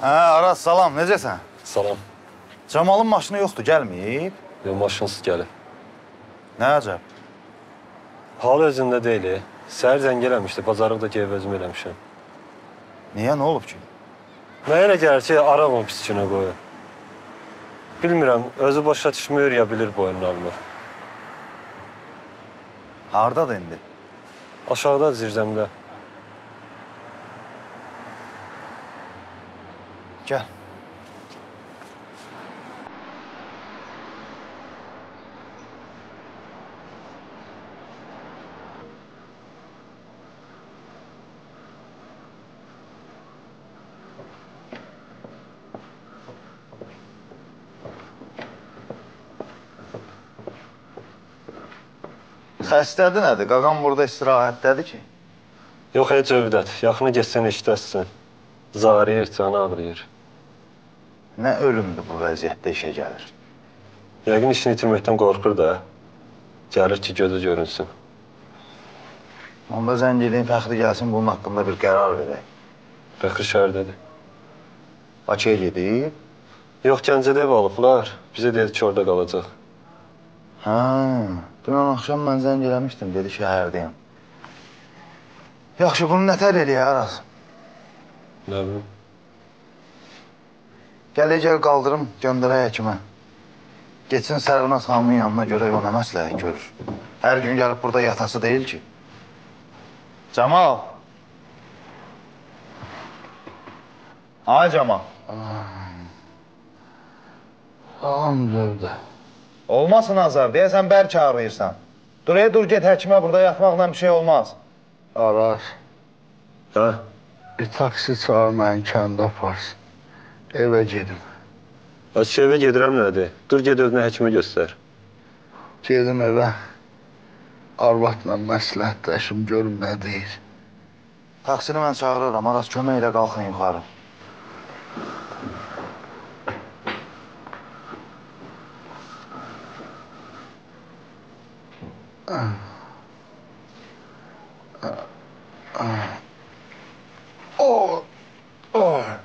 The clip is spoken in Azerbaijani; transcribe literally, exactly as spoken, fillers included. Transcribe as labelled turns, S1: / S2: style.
S1: Hə, Araz, salam, necəsən?
S2: Salam.
S1: Camalın maşını yoxdur, gəlməyib?
S2: Yox, maşınsız gəlib.
S1: Nə əcəb?
S2: Halı özündə deyil. Səhər zəng eləmişdi, bazarlıqda gəlib özüm eləmişəm.
S1: Niyə, nə olub ki?
S2: Mənə elə gəlir ki, arabamı pis günə qoyur. Bilmirəm, özü başa düşmür ya bilir boynunu almır.
S1: Hardadır indi?
S2: Aşağıda zirzəmdə.
S1: Gəl. Xəstədir nədir? Qaqam burada istirahətdədir ki.
S2: Yox, heç övdət. Yaxına geçsən eşitəzsən. Zarıyır, canı ağrıyır.
S1: Nə ölümdür bu vəziyyətdə işə gəlir?
S2: Yəqin işini itirməkdən qorxur da. Gəlir ki, gözü görünsün.
S1: Onda zəng edin, Fəxri gəlsin, bunun haqqında bir qərar verək.
S2: Fəxri şəhərdədir.
S1: Bakıya gedib?
S2: Yox, Gəncədə ev alıblar. Bizə dedi ki, orada qalacaq.
S1: Hə, dünən axşam mən zəng eləmişdim, dedi şəhərdəyim. Yaxşı, bunu nətər eləyək, Araz?
S2: Nə bilim?
S1: Gəl, gəl qaldırım, göndərək həkimə. Geçsin Sərvinaz xanımın yanına görək, o nə məsləhət görür. Hər gün gəlib burada yatası deyil ki. Camal. Ay Camal.
S3: Salam Zövdə.
S1: Olmasın Azar, deyəsən bərk ağrıyırsan. Dur, e, dur, get həkimə, burada yatmaqla bir şey olmaz.
S3: Araz,
S2: Hə?
S3: bir taksi çağır məni kəndə aparsın. Evə gedim.
S2: Açıq evə gedirəm nədir? Dur, ged özünə həkimə göstər.
S3: Gedim evə. Arvadla məsləhətləşim, görüm nə deyir.
S1: Taksini mən çağırıram, Araz, kömək ilə qalxın yuxarı.
S3: Oh, oh.